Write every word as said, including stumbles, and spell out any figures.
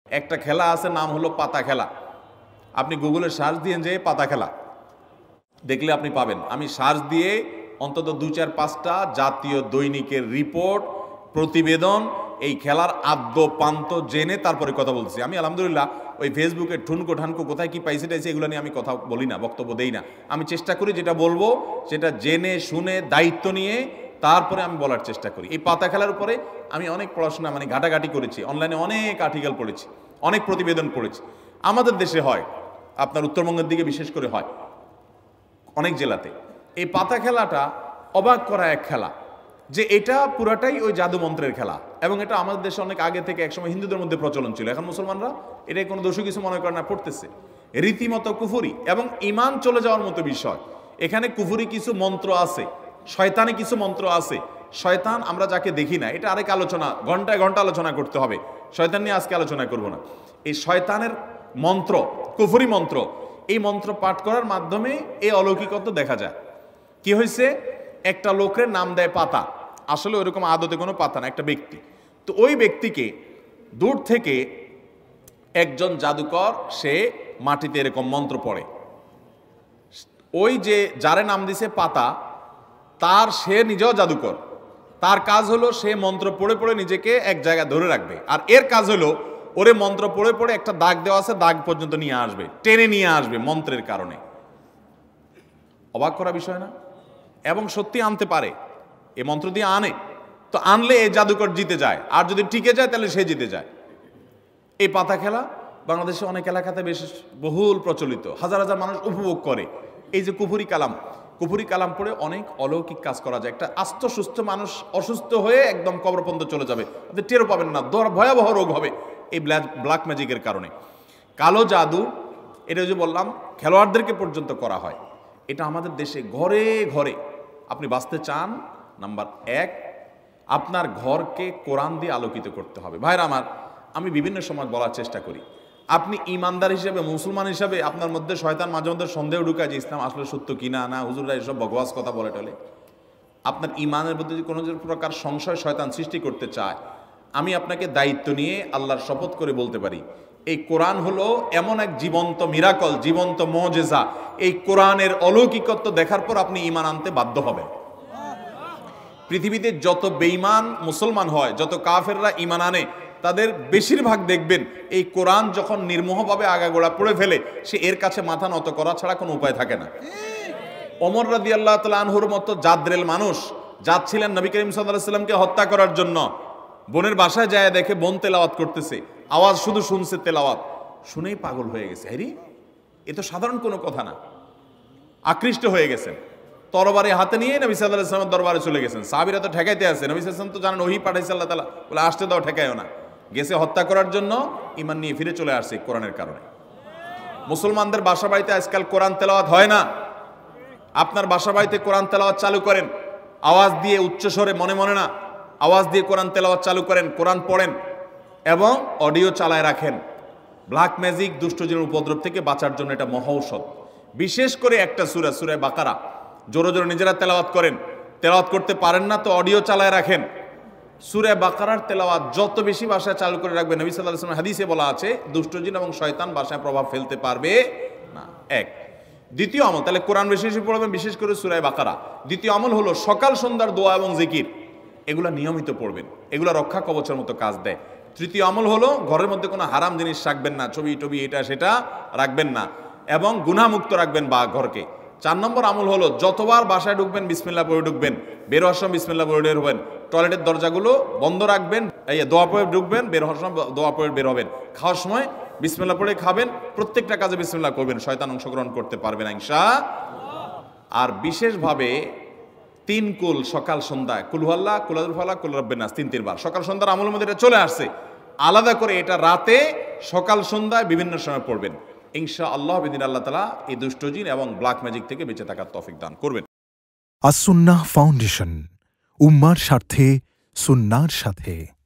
একটা খেলা আছে, নাম হলো পাতা খেলা। আপনি গুগলে সার্চ দিয়ে যে পাতা খেলা দেখলে আপনি পাবেন। আমি সার্চ দিয়ে অন্তত দুই চার পাঁচটা জাতীয় দৈনিকের রিপোর্ট, প্রতিবেদন, এই খেলার আদ্য পান্ত জেনে তারপরে কথা বলছি। আমি আলহামদুলিল্লাহ ওই ফেসবুকে ঠুনকো ঠানকো কোথায় কি পাইছে টাইছে এগুলো নিয়ে আমি কথা বলি না, বক্তব্য দেই না। আমি চেষ্টা করি যেটা বলবো সেটা জেনে শুনে দায়িত্ব নিয়ে তারপরে আমি বলার চেষ্টা করি। এই পাতা খেলার উপরে আমি অনেক পড়াশোনা মানে ঘাটাঘাটি করেছি, অনলাইনে অনেক আর্টিকেল পড়েছি, অনেক প্রতিবেদন পড়েছি। আমাদের দেশে হয়, আপনার উত্তরবঙ্গের দিকে বিশেষ করে হয়, অনেক জেলাতে। এই পাতা খেলাটা অবাক করা এক খেলা, যে এটা পুরাটাই ওই জাদু মন্ত্রের খেলা, এবং এটা আমাদের দেশে অনেক আগে থেকে একসময় হিন্দুদের মধ্যে প্রচলন ছিল। এখন মুসলমানরা এটা কোনো দোষী কিছু মনে করে না, পড়তেছে রীতিমতো কুফুরি এবং ইমান চলে যাওয়ার মতো বিষয়। এখানে কুফুরি কিছু মন্ত্র আছে, শয়তানি কিছু মন্ত্র আছে। শয়তান আমরা যাকে দেখি না, এটা আরেক আলোচনা, ঘন্টায় ঘন্টা আলোচনা করতে হবে, শয়তান নিয়ে আজকে আলোচনা করব না। এই শয়তানের মন্ত্র, কুফুরি মন্ত্র, এই মন্ত্র পাঠ করার মাধ্যমে এই অলৌকিকত্ব দেখা যায়। কি হয়েছে, একটা লোকের নাম দেয় পাতা, আসলে ওইরকম আদতে কোনো পাতা না, একটা ব্যক্তি। তো ওই ব্যক্তিকে দূর থেকে একজন জাদুকর সে মাটিতে এরকম মন্ত্র পড়ে, ওই যে যারে নাম দিছে পাতা তার সে নিজেও জাদুকর, তার কাজ হলো সে মন্ত্র পড়ে পড়ে নিজেকে এক জায়গায় ধরে রাখবে, আর এর কাজ হলো ওরে মন্ত্র পড়ে পড়ে একটা দাগ দেওয়া আছে, দাগ পর্যন্ত নিয়ে আসবে, টেনে নিয়ে আসবে মন্ত্রের কারণে। অবাক করা বিষয় না? এবং সত্যি আনতে পারে, এ মন্ত্র দিয়ে আনে, তো আনলে এই জাদুকর জিতে যায়, আর যদি টিকে যায় তাহলে সে জিতে যায়। এই পাতা খেলা বাংলাদেশে অনেক এলাকাতে বেশ বহুল প্রচলিত, হাজার হাজার মানুষ উপভোগ করে। এই যে কুফুরি কালাম, কুফুরি কালাম পড়ে অনেক অলৌকিক কাজ করা যায়। একটা আস্ত সুস্থ মানুষ অসুস্থ হয়ে একদম কবর পর্যন্ত চলে যাবে, আপনি টেরও পাবেন না, ভয়াবহ রোগ হবে এই ব্ল্যাক ম্যাজিকের কারণে। কালো জাদু, এটা যে বললাম খেলোয়াড়দেরকে পর্যন্ত করা হয়। এটা আমাদের দেশে ঘরে ঘরে। আপনি বাঁচতে চান, নাম্বার এক, আপনার ঘরকে কোরআন দিয়ে আলোকিত করতে হবে। ভাইরা আমার, আমি বিভিন্ন সময় বলার চেষ্টা করি, আপনি ইমানদার হিসেবে, মুসলমান হিসেবে আপনার মধ্যে শয়তান মাঝে মধ্যে সন্দেহ ঢুকায় যে ইসলাম আসলে সত্য কিনা, না হুজুররা এসব বকওয়াস কথা বলে টলে। আপনার ইমানের মধ্যে যদি কোনো প্রকার সংশয় শয়তান সৃষ্টি করতে চায়, আমি আপনাকে দায়িত্ব নিয়ে আল্লাহর শপথ করে বলতে পারি, এই কোরআন হলো এমন এক জীবন্ত মিরাকল, জীবন্ত মুজিজা। এই কোরআনের অলৌকিকত্ব দেখার পর আপনি ইমান আনতে বাধ্য হবেন। পৃথিবীতে যত বেঈমান মুসলমান হয়, যত কাফেররা ইমান আনে, তাদের বেশিরভাগ দেখবেন এই কোরআন যখন নির্মোহভাবে আগাগোড়া পড়ে ফেলে, সে এর কাছে মাথা নত করা ছাড়া কোনো উপায় থাকে না। ওমর রাদিয়াল্লাহু তাআলা আনহুর মতো জাদ্রেল মানুষ যাচ্ছিলেন নবী করিম সাল্লাল্লাহু আলাইহি ওয়াসাল্লামকে হত্যা করার জন্য, বোনের বাসায় যায় দেখে বোন তেলাওয়াত করতেছে, আওয়াজ শুধু শুনছে, তেলাওয়াত শুনেই পাগল হয়ে গেছে, আরে এ তো সাধারণ কোনো কথা না, আকৃষ্ট হয়ে গেছেন। তরবারি হাতে নিয়ে নবী সাল্লাল্লাহু আলাইহি ওয়াসাল্লামের দরবারে চলে গেছেন। সাহাবীরা তো ঠেকাইতে আছে, নবী সাল্লাল্লাহু আলাইহি ওয়াসাল্লাম তো জানেন ওহী পাঠাইছে আল্লাহ তাআলা, বলে আসতে দাও, ঠেকায়ও না। গেছে হত্যা করার জন্য, ইমান নিয়ে ফিরে চলে আসছে কোরআনের কারণে। মুসলমানদের বাসা বাড়িতে আজকাল কোরআন তেলাওয়াত হয় না। আপনার বাসা বাড়িতে কোরআন তেলাওয়াত চালু করেন, আওয়াজ দিয়ে, উচ্চ স্বরে, মনে মনে না, আওয়াজ দিয়ে কোরআন তেলাওয়াত চালু করেন, কোরআন পড়েন এবং অডিও চালায় রাখেন। ব্ল্যাক ম্যাজিক, দুষ্টজিনের উপদ্রব থেকে বাঁচার জন্য এটা মহা ঔষধ। বিশেষ করে একটা সূরা, সূরা বাকারা, জোরে জোরে নিজেরা তেলাওয়াত করেন। তেলাওয়াত করতে পারেন না তো অডিও চালায় রাখেন। সূরা বাকারার তেলাওয়াত যত বেশি ভাষায় চালু করে রাখবে, নবী সাল্লাল্লাহু আলাইহি ওয়াসাল্লাম হাদিসে বলা আছে, দুষ্টজিন এবং শয়তান ভাষায় প্রভাব ফেলতে পারবে না। এক। দ্বিতীয় আমল, তাহলে কোরআন বেশি বেশি পড়বেন, বিশেষ করে সূরা বাকারা। দ্বিতীয় আমল হলো সকাল সন্ধ্যার দোয়া এবং জিকির, এগুলা নিয়মিত পড়বেন, এগুলা রক্ষা কবচের মতো কাজ দেয়। তৃতীয় আমল হলো ঘরের মধ্যে কোনো হারাম জিনিস রাখবেন না, ছবি টবি এটা সেটা রাখবেন না, এবং গুনাহমুক্ত রাখবেন বা ঘরকে। চার নম্বর আমল হলো যতবার বাসায় ঢুকবেন বিসমিল্লাহ পড়ে ঢুকবেন, বের হওয়ার সময় বিসমিল্লাহ পড়ে বের হবেন। টয়লেটের দরজাগুলো বন্ধ রাখবেন, এই দোয়া পড়ে ঢুকবেন, বের হওয়ার সময় দোয়া পড়ে বের হবেন। খাওয়ার সময় বিসমিল্লাহ পড়ে খাবেন, প্রত্যেকটা কাজে বিসমিল্লাহ করবেন, শয়তান অংশগ্রহণ করতে পারবে না ইনশাআল্লাহ। আর বিশেষভাবে তিন কুল সকাল সন্ধ্যায়, কুল হুয়াল্লাহ, কুল আউযু বিরব্বিল ফালাক, কুল রাব্বিন নাস, তিন তিনবার সকাল সন্ধ্যার আমলের মধ্যে এটা চলে আসছে। আলাদা করে এটা রাতে, সকাল সন্ধ্যায় বিভিন্ন সময় পড়বেন ইনশাআল্লাহ। বিদিন আল্লাহ তাআলা এই দুষ্টজিন এবং ব্ল্যাক ম্যাজিক থেকে বেঁচে থাকার তৌফিক দান করবেন। আস-সুন্নাহ ফাউন্ডেশন, উম্মার স্বার্থে, সুন্নাহর সাথে।